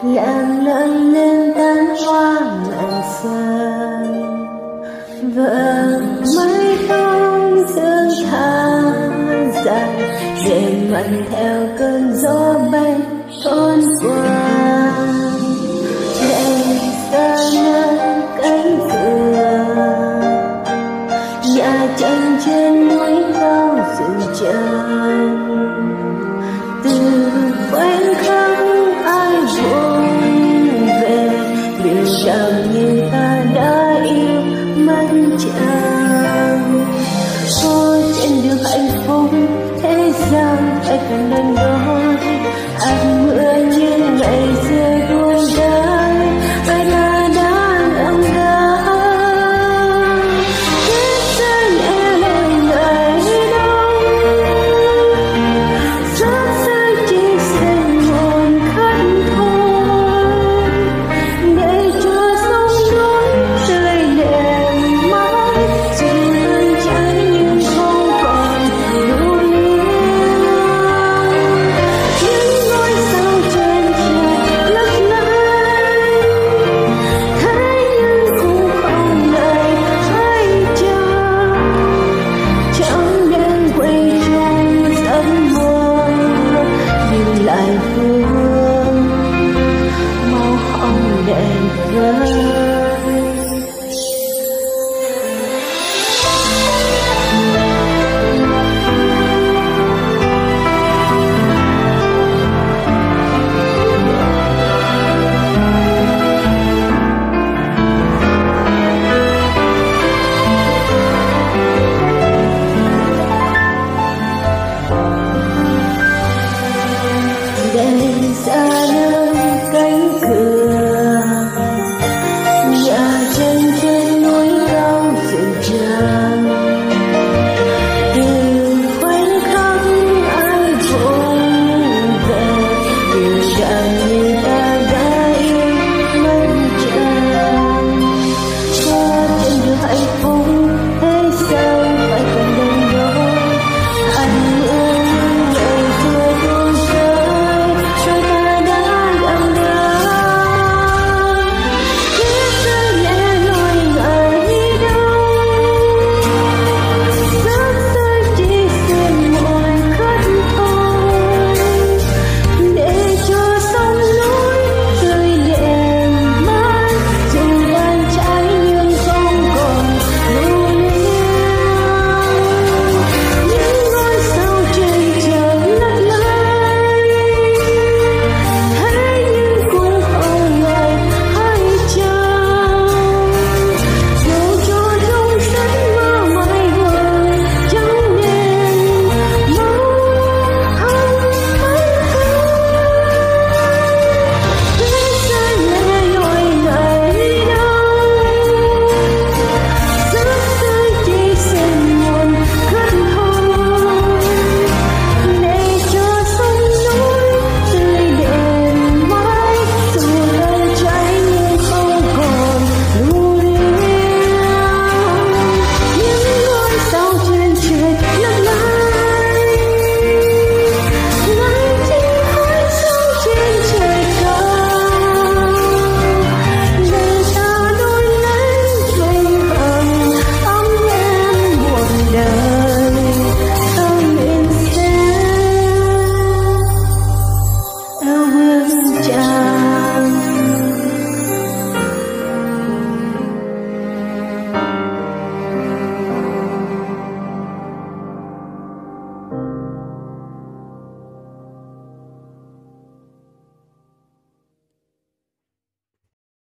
lặng lặng lên tán hoa ngàn sân vợ mái tóc dương tháng dài để mặn theo cơn gió bay thôn quang để xa nơi cánh cửa nhà tranh trên núi cao rừng tràm từ khoảnh khắc ai vội về điều rằng như ta đã yêu mất chàng thôi trên đường hạnh phúc thế gian phải cần lần